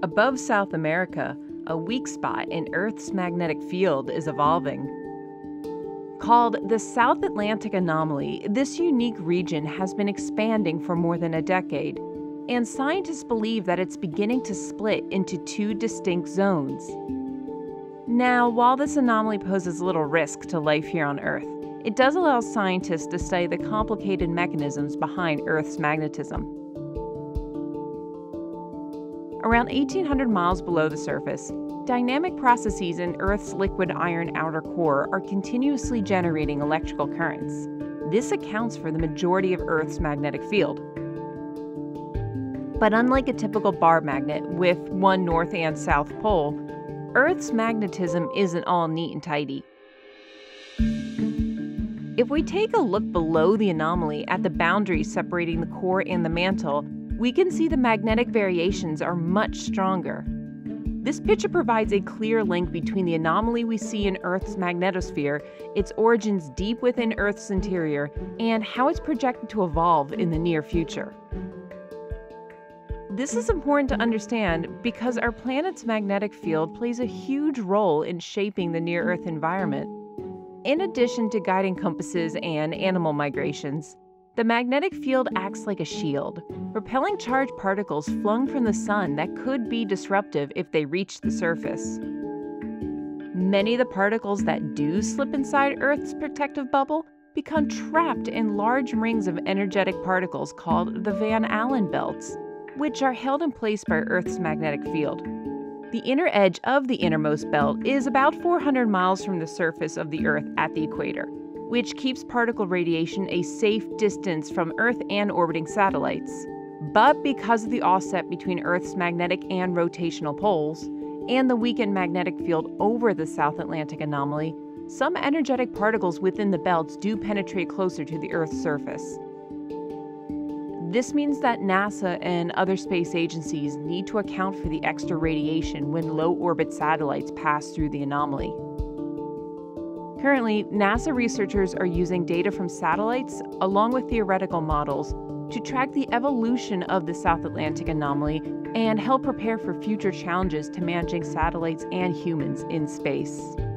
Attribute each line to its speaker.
Speaker 1: Above South America, a weak spot in Earth's magnetic field is evolving. Called the South Atlantic Anomaly, this unique region has been expanding for more than a decade, and scientists believe that it's beginning to split into two distinct zones. Now, while this anomaly poses little risk to life here on Earth, it does allow scientists to study the complicated mechanisms behind Earth's magnetism. Around 1,800 miles below the surface, dynamic processes in Earth's liquid iron outer core are continuously generating electrical currents. This accounts for the majority of Earth's magnetic field. But unlike a typical bar magnet with one north and south pole, Earth's magnetism isn't all neat and tidy. If we take a look below the anomaly at the boundaries separating the core and the mantle, we can see the magnetic variations are much stronger. This picture provides a clear link between the anomaly we see in Earth's magnetosphere, its origins deep within Earth's interior, and how it's projected to evolve in the near future. This is important to understand because our planet's magnetic field plays a huge role in shaping the near-Earth environment. In addition to guiding compasses and animal migrations, the magnetic field acts like a shield, repelling charged particles flung from the sun that could be disruptive if they reach the surface. Many of the particles that do slip inside Earth's protective bubble become trapped in large rings of energetic particles called the Van Allen belts, which are held in place by Earth's magnetic field. The inner edge of the innermost belt is about 400 miles from the surface of the Earth at the equator, which keeps particle radiation a safe distance from Earth and orbiting satellites. But because of the offset between Earth's magnetic and rotational poles, and the weakened magnetic field over the South Atlantic Anomaly, some energetic particles within the belts do penetrate closer to the Earth's surface. This means that NASA and other space agencies need to account for the extra radiation when low-orbit satellites pass through the anomaly. Currently, NASA researchers are using data from satellites along with theoretical models to track the evolution of the South Atlantic Anomaly and help prepare for future challenges to managing satellites and humans in space.